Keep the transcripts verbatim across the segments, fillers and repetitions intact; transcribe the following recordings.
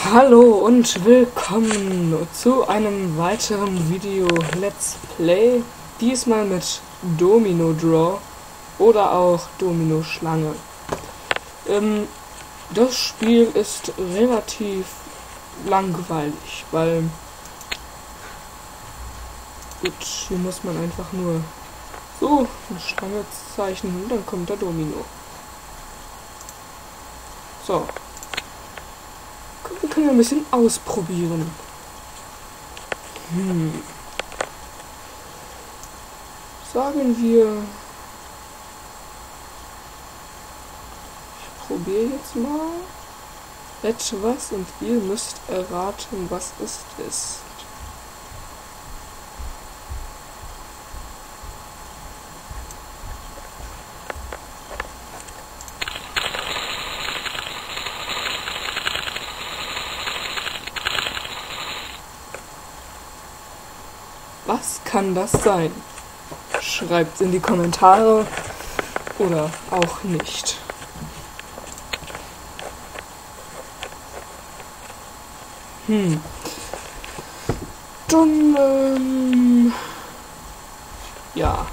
Hallo und willkommen zu einem weiteren Video Let's Play, diesmal mit Domino Draw oder auch Domino Schlange. Ähm, das Spiel ist relativ langweilig, weil gut, hier muss man einfach nur so eine Schlange zeichnen und dann kommt der Domino. So. Wir können ein bisschen ausprobieren. Hm. Sagen wir... Ich probiere jetzt mal etwas und ihr müsst erraten, was es ist. Was kann das sein? Schreibt in die Kommentare oder auch nicht. Hm. Dann, ähm, ja.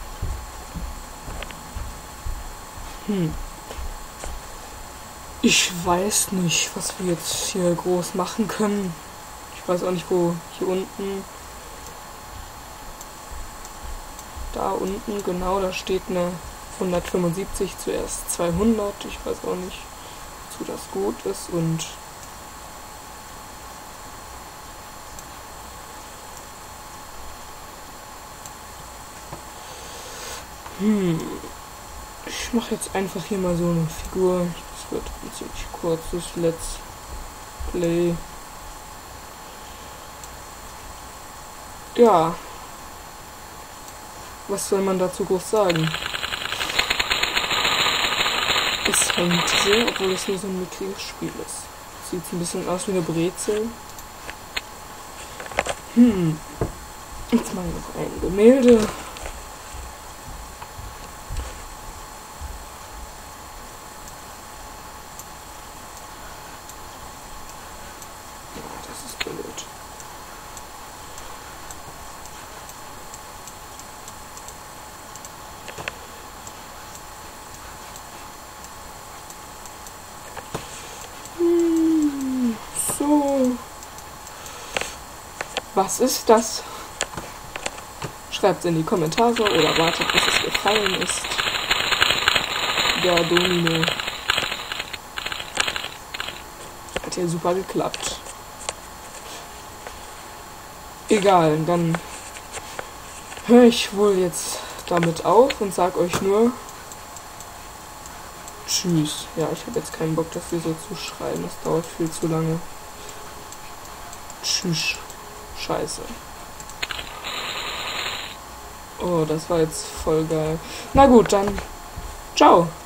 Hm. Ich weiß nicht, was wir jetzt hier groß machen können. Ich weiß auch nicht, wo hier unten... Da unten, genau, da steht eine hundertfünfundsiebzig, zuerst zweihundert. Ich weiß auch nicht, wozu das gut ist. Und hm, ich mache jetzt einfach hier mal so eine Figur. Das wird ein ziemlich kurzes Let's Play. Ja. Was soll man dazu groß sagen? Es hängt sehr, obwohl es nur so ein mickriges Spiel ist. Sieht ein bisschen aus wie eine Brezel. Hm. Jetzt mal noch ein Gemälde. Ja, das ist blöd. So. Was ist das? Schreibt es in die Kommentare oder wartet, bis es gefallen ist. Der Domino. Hat ja super geklappt. Egal, dann höre ich wohl jetzt damit auf und sag euch nur Tschüss. Ja, ich habe jetzt keinen Bock, das hier so zu schreiben. Das dauert viel zu lange. Tschüss. Scheiße. Oh, das war jetzt voll geil. Na gut, dann ciao.